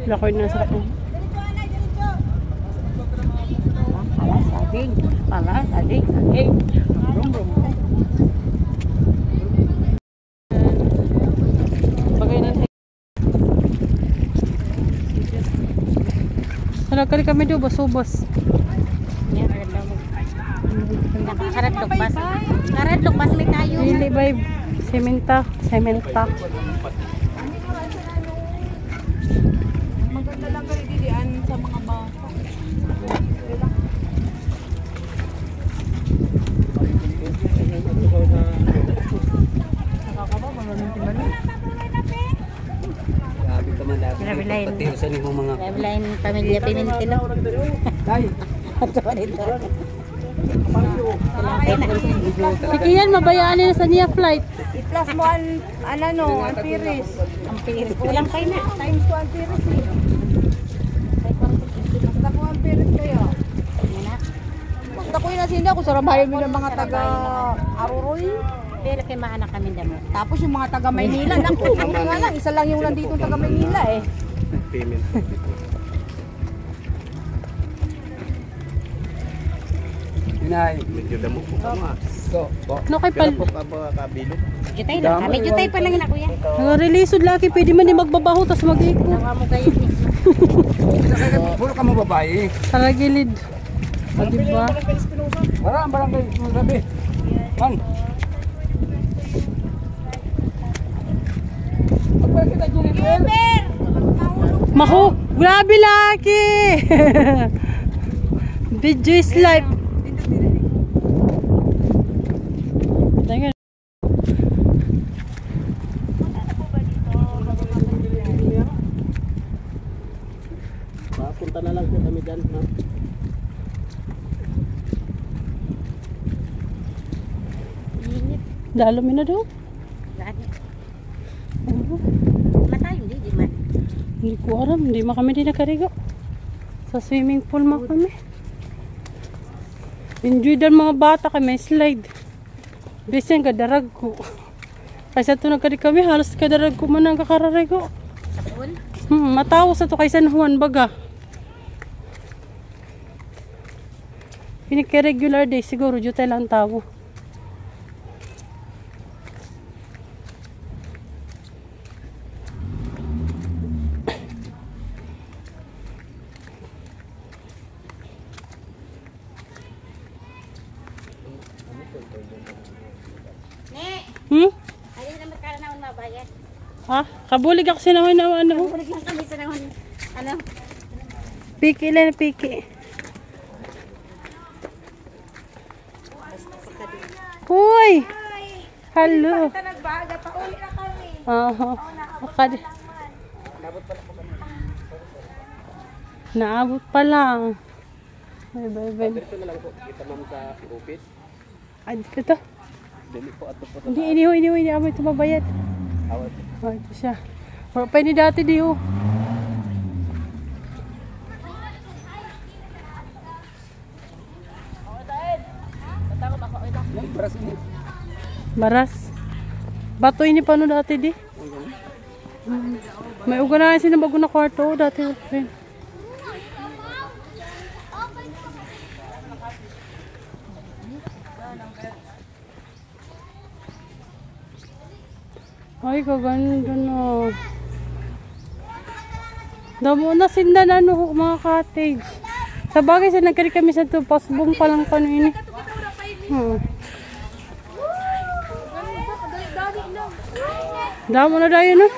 Lakoy na sa akin. Pala, saging. Brum, brum. Bagay na. Salakari kami doon, bas-ubas. Karadlok bas. Karadlok bas may tayo. Hindi ba sementa. Maganda lang kayo didian sa mga bata. Grabe ka man dati. Patiusan mo mga... Lain pamilya Pimentel. Tay! Sige yan, mabayaan nila sa niya flight. I-plus mo ang piris. Ang piris. Kulang kayo na. Times 2 ang piris eh. Basta ko ang piris kayo. Basta ko yun nasinda ko. Sarabayan mo ng mga taga Aruroy. Pero kay maanak kami damo. Tapos yung mga taga Maynila. Naku, nga lang. Isa lang yung nandito taga Maynila eh. Payment. Inay, medyo damo po ka mo. So, No kay pal. po ka ba kabilo? Jutay lang. Kami jutay pa lang na kuya. Nag-release laki, pwede man din magbabaho tas mag-iko. Nawa mo kayo eh. Puro ka mo babae. Sa gilid. O diba? Ang barangay mo sabi. Man. Pagpapit kita Juniper. Maho, grabe laki. Video is life. Tingnan. Punta na lang po kami dyan. Ha? Dalo mi na daw. Matayo di man. Hindi ko alam, hindi man kami din nakarigo. Sa swimming pool man kami. Enjoy dan mga bata kami, slide. Bisan kadarag ko. Kaysa ito nagkari kami, halos kadarag ko man ang kakararigo. Sa pool? Matawas ito kay San Juan baga. Pinaka-regular day, siguro dito tayo lang tao. Ayun na magkala naman mabayad. Ha? Kabulig ako sinawin na ano. Balik lang kami sa naman. Ano? Piki lang, piki. Hoy! Hello. Nagbaga pa uli na kami. Aha. Naabot pa lang. Bye. Dito na lang po. Kita ma'am sa office. Ay, dito. Dili po ato po sa... Hindi, hindi. Amo ito mabayad. Awat. Oh, ito siya. Pero pa ni dati di ho. Baras. Bato ini pa no dati di. May uga na sila bago na kwarto dati. Ay, kaganda na. Damo na sindan ano mga cottage. Sa bagay sa nagkari kami sa to, pasbong pa lang kanini. Damo na dayo no.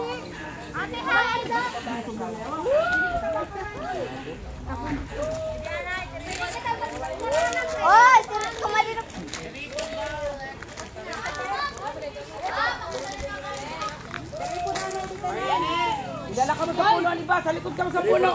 Oy, kumali na. Dala ka mo sa puno, Aliba. Sa likod ka mo sa puno.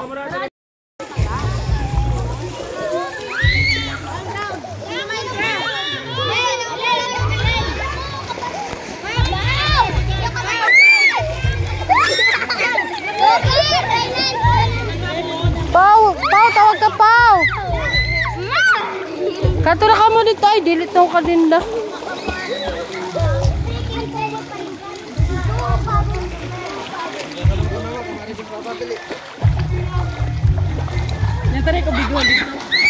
Pau, tawag ka Pau. Katura ka mo dito ay dilito ka din da. Yan tari ko bigwan dito.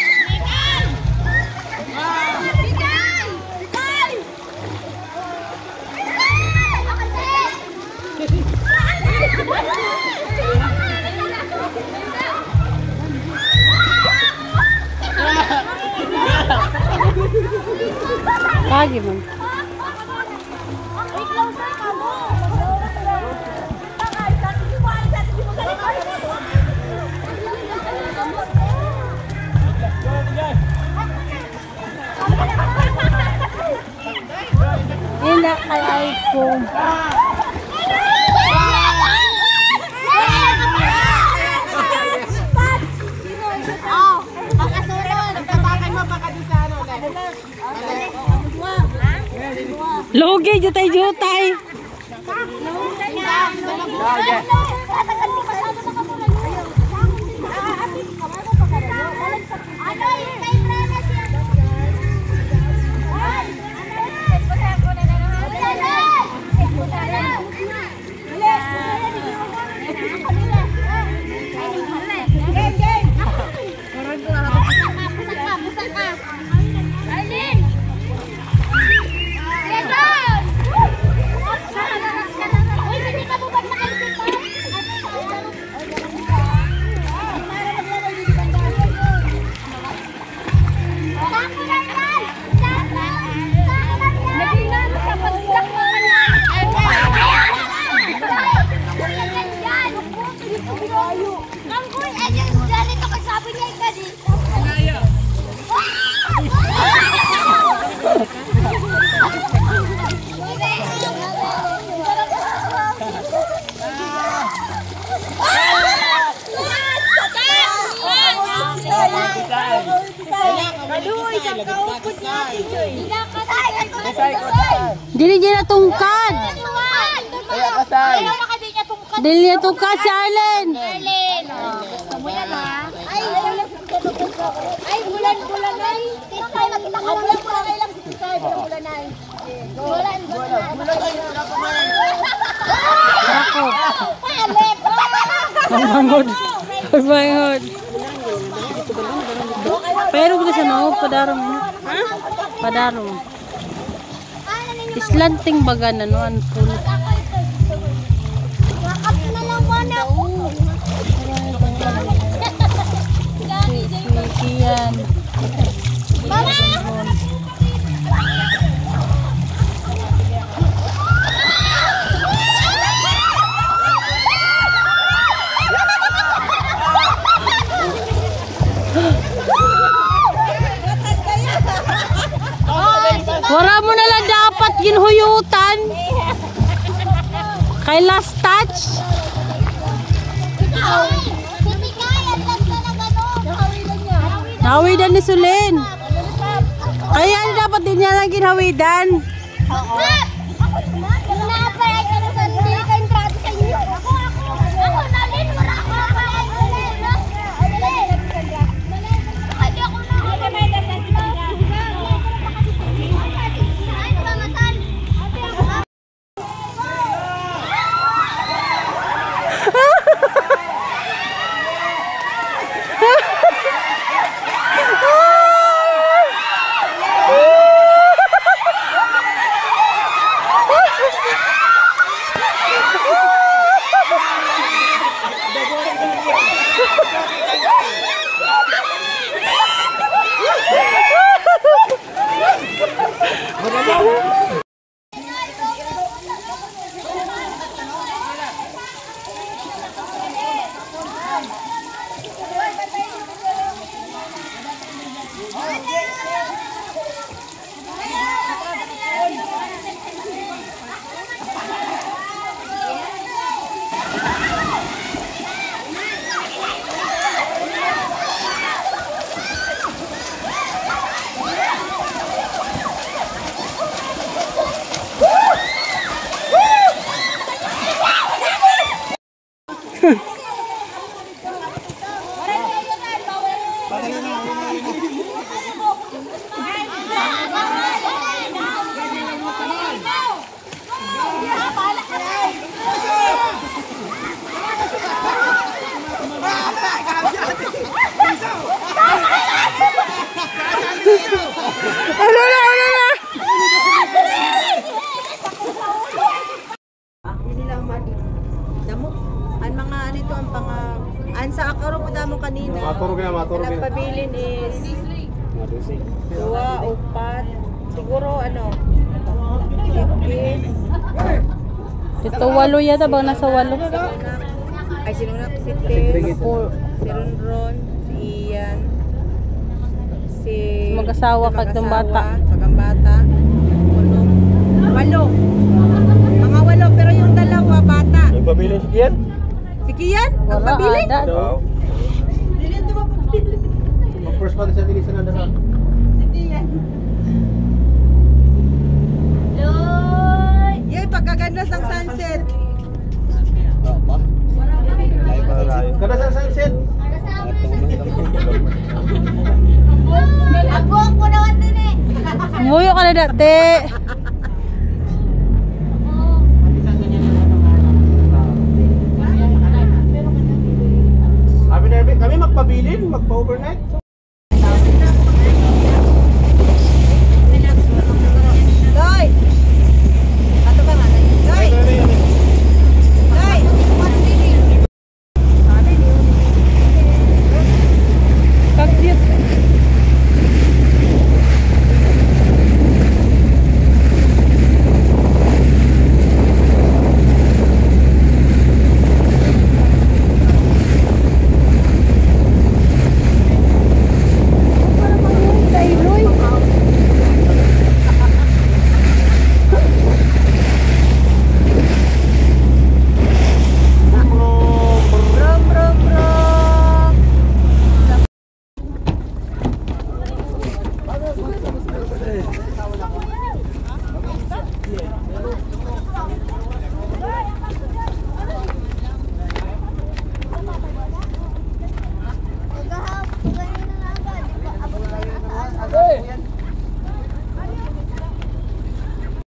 Lagi man. Ina kay iPhone. Logi jutay-jutay. Dili niya tungkad. Dili niya tungkad si Arlen. Ay, bulan-bulan ay. Bulan-bulan lang si Tisay. Bulan-bulan ay. Bulan-bulan ay. Ako. Pagmangod. Pagmangod. Pero kita sa no, padarong. Ha? Padarong. Islanting baga na no, ang full. Wakap na lang mo na. Yan. Mama! Wala mo na lang dapat ginhuyutan. Kay last touch. Hawidan ni Sulin. Kaya dapat din niya lang ginhawidan. Yan mga ano ito ang pang ansa akaro po damo kanina. Maturo ka na, maturo Ang ka na. pabilin is 2, 4, siguro ano 50. Ito 8 yata bang nasa 8? Ay sino na si Tess, si Ronron, si Ian, si Mag-asawa kag ng bata. Sagang bata. 8. Mga 8 pero yung dalawa bata. May pabilin si Kian? Si Kian, ang Wala pabilin. ada. Oo. Mag-first pa sa dilisan na dala. Yay, pagkaganda ng sunset. Kada sa sunset. Ako naman din eh. Umuyo ka na dati. Kami magpabilin, magpa-overnight.